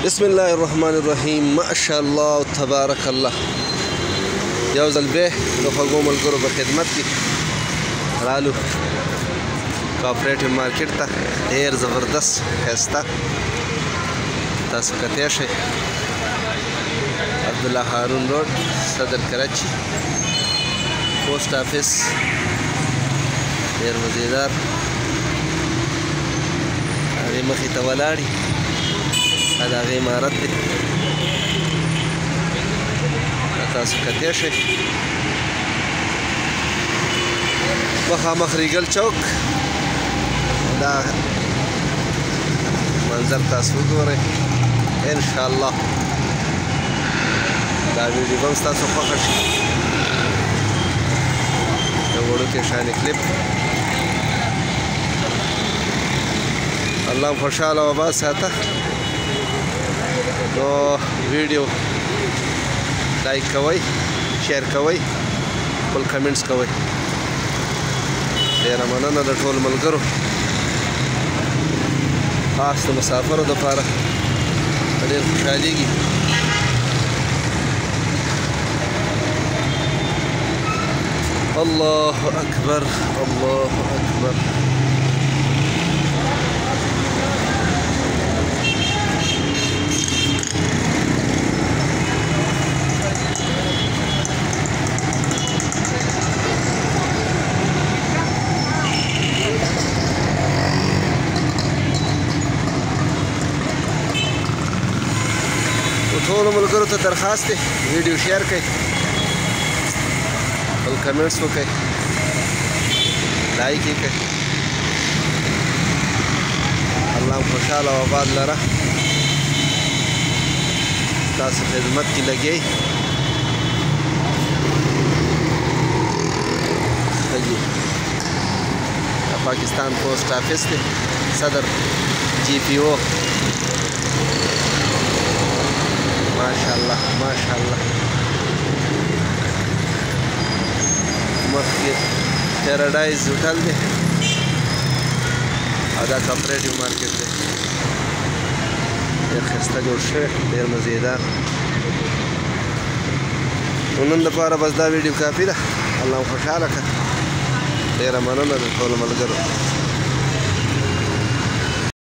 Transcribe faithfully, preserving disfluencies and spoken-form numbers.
بسم الله الرحمن الرحیم. ماشاءالله تبارک الله. یو ځل بیا د خوږو ملګرو په خدمت کې رالو کوآپریټیو مارکیټ ته. ډېر زبردست ښایسته تاسو کتلی شئ. عبدالله هارون روډ، صدر کراچي، پوسټ آفیس ډېر مزیدار. هغې مخې ته ولاړ یي، دا د هغې عمارت دی. دا تاسو کتلی شئ. مخامخ ریګل چوک دا منظر تاسو وګورئ. انشاءالله دا ویډیو به هم ستاسو خوښه شي. یو وړوکی شانې کلیپ. الله خوشحاله و آباد ساته. نو ویډیو لایک کوئ، شیر کوئ، خپل کمنټس کوئ. ډېره مننه د ټولو ملګرو، خاص د مسافرو دپاره ډېر خوشحالېږي. الله اکبر، الله اکبر. ټولو ملګرو ته درخواست دی ویډیو شیر کړئ، خپل کمنټس وکړئ، لایک یې کړئ. الله خوشحاله او آباد لره. ستاسو خدمت کې لګیا یي. ښه جي، دا پاکستان پوسټ آفیس دی، صدر جی پی او. ماشاءالله ماشاءالله. مخکې پیراډایز هوټل دی او دا کوآپریټیو مارکیټ دی. ډېر ښایسته جوړ شوی، ډېر مزیدار. نو نن دپاره بس دا ویډیو کافي ده. الله مو خوشحاله کړه. ډېره مننه د ټولو ملګرو.